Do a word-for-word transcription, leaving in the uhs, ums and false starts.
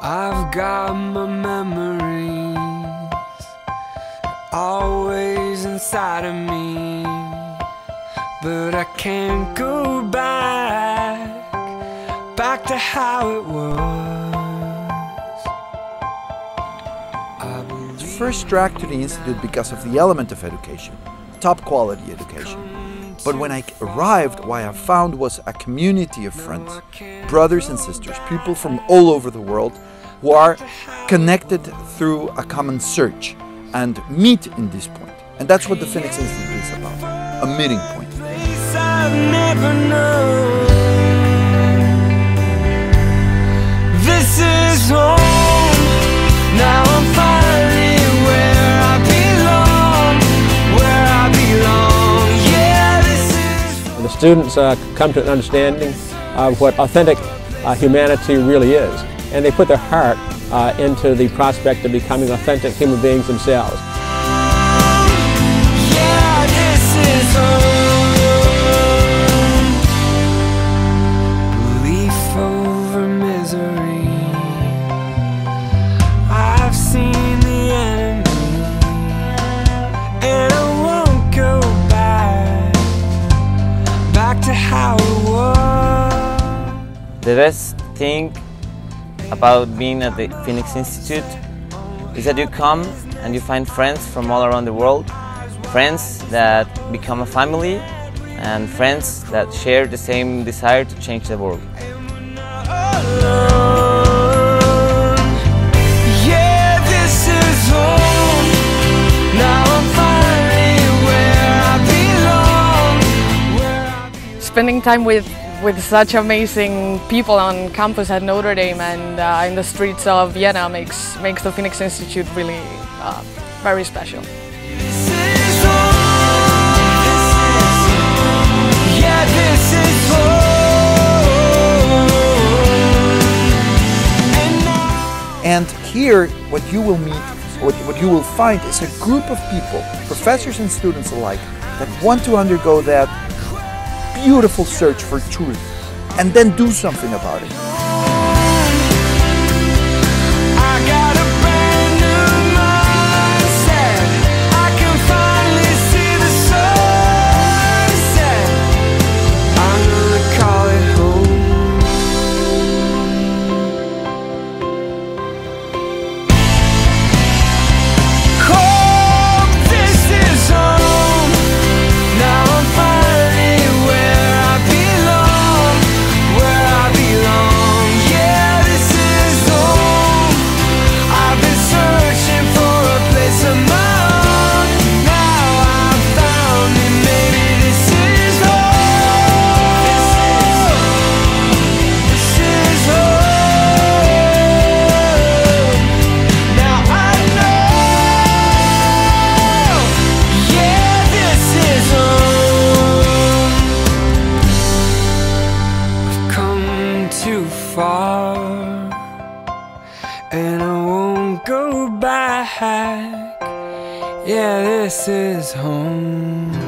I've got my memories always inside of me, but I can't go back, back to how it was. I First dragged to the Institute because of the element of education, top quality education. But when I arrived, what I found was a community of friends, brothers and sisters, people from all over the world who are connected through a common search and meet in this point. And that's what the Phoenix Institute is about, a meeting point. This is home. Now I'm finally where I belong, where I belong. Yeah, this is. The students uh, come to an understanding of what authentic uh, humanity really is, and they put their heart uh, into the prospect of becoming authentic human beings themselves. Yeah, this is home. Belief over misery. I've seen the enemy, and I won't go back, back to how it was. The best thing about being at the Phoenix Institute is that you come and you find friends from all around the world, friends that become a family, and friends that share the same desire to change the world. Yeah, this is home. Now I'm finally where I belong, where I belong. Spending time with with such amazing people on campus at Notre Dame and uh, in the streets of Vienna makes makes the Phoenix Institute really uh, very special. This is home. Yeah, this is home. And now And here, what you will meet, what, what you will find is a group of people, professors and students alike, that want to undergo that beautiful search for truth and then do something about it. I got a brand new mindset. I can finally see the sunset. I'm gonna call it home. Home, this is home. Now I'm finally where I belong, where I belong. Yeah, this is home. I've been searching for a place of my own. Now I've found it. Maybe this is home. This is home. Now I know. Yeah, this is home. I've come too far, and I won't go back. Yeah, this is home.